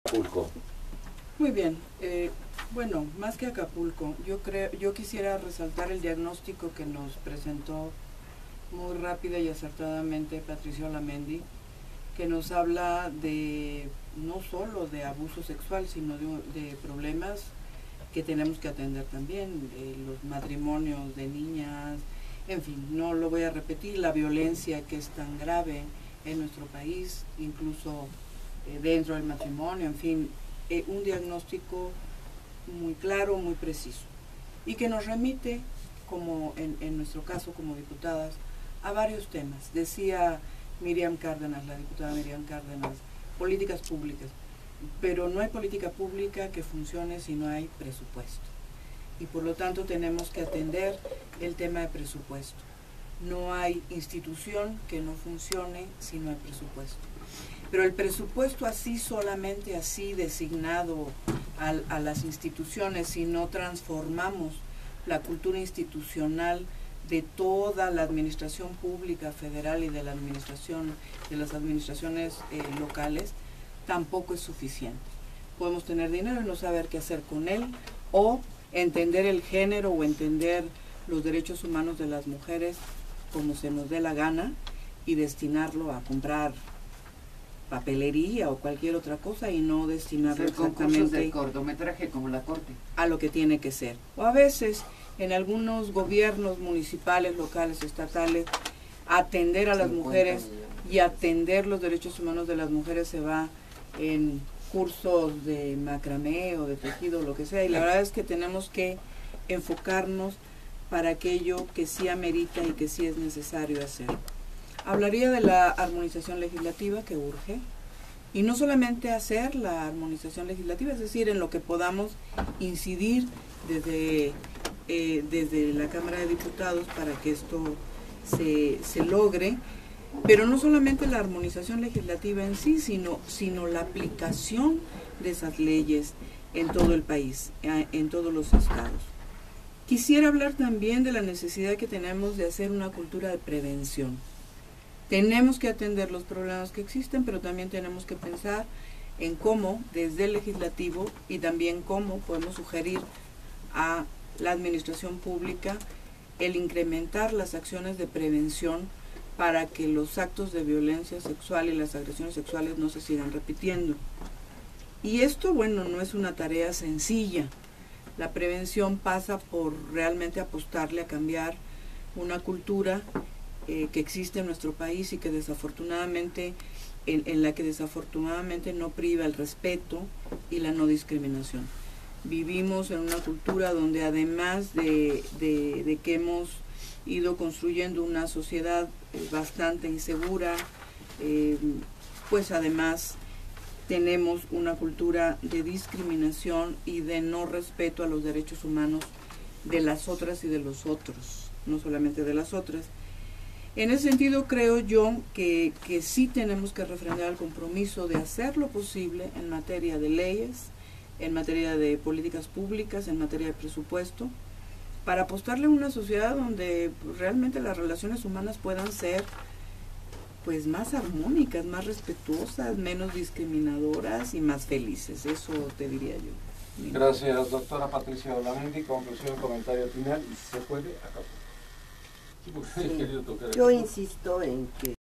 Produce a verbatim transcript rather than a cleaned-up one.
Acapulco. Muy bien. Eh, bueno, más que Acapulco, yo creo, yo quisiera resaltar el diagnóstico que nos presentó muy rápida y acertadamente Patricia Olamendi, que nos habla de no solo de abuso sexual, sino de, de problemas que tenemos que atender también, de los matrimonios de niñas, en fin, no lo voy a repetir, la violencia que es tan grave en nuestro país, incluso eh, dentro del matrimonio, en fin, eh, un diagnóstico muy claro, muy preciso, y que nos remite, como en, en nuestro caso como diputadas, a varios temas. Decía Miriam Cárdenas, la diputada Miriam Cárdenas, políticas públicas, pero no hay política pública que funcione si no hay presupuesto, y por lo tanto tenemos que atender el tema de presupuesto. No hay institución que no funcione si no hay presupuesto, pero el presupuesto así, solamente así designado a, a las instituciones, si no transformamos la cultura institucional de toda la administración pública federal y de la administración de las administraciones eh, locales, tampoco es suficiente. Podemos tener dinero y no saber qué hacer con él, o entender el género o entender los derechos humanos de las mujeres como se nos dé la gana y destinarlo a comprar papelería o cualquier otra cosa, y no destinarlo exactamente de cortometraje como la corte a lo que tiene que ser. O a veces en algunos gobiernos municipales, locales, estatales, atender a las mujeres y atender los derechos humanos de las mujeres se va en cursos de macramé o de tejido, lo que sea, y la verdad es que tenemos que enfocarnos para aquello que sí amerita y que sí es necesario hacer. Hablaría de la armonización legislativa que urge, y no solamente hacer la armonización legislativa, es decir, en lo que podamos incidir desde, eh, desde la Cámara de Diputados para que esto se, se logre, pero no solamente la armonización legislativa en sí, sino, sino la aplicación de esas leyes en todo el país, en todos los estados. Quisiera hablar también de la necesidad que tenemos de hacer una cultura de prevención. Tenemos que atender los problemas que existen, pero también tenemos que pensar en cómo, desde el legislativo, y también cómo podemos sugerir a la administración pública el incrementar las acciones de prevención para que los actos de violencia sexual y las agresiones sexuales no se sigan repitiendo. Y esto, bueno, no es una tarea sencilla. La prevención pasa por realmente apostarle a cambiar una cultura eh, que existe en nuestro país y que desafortunadamente, en, en la que desafortunadamente no priva el respeto y la no discriminación. Vivimos en una cultura donde, además de, de, de que hemos ido construyendo una sociedad eh, bastante insegura, eh, pues además tenemos una cultura de discriminación y de no respeto a los derechos humanos de las otras y de los otros, no solamente de las otras. En ese sentido, creo yo que, que sí tenemos que refrendar el compromiso de hacer lo posible en materia de leyes, en materia de políticas públicas, en materia de presupuesto, para apostarle a una sociedad donde realmente las relaciones humanas puedan ser pues más armónicas, más respetuosas, menos discriminadoras y más felices. Eso te diría yo. Gracias, doctora Patricia Olamendi. Conclusión, comentario final, y si se puede, acá. Sí, yo insisto en que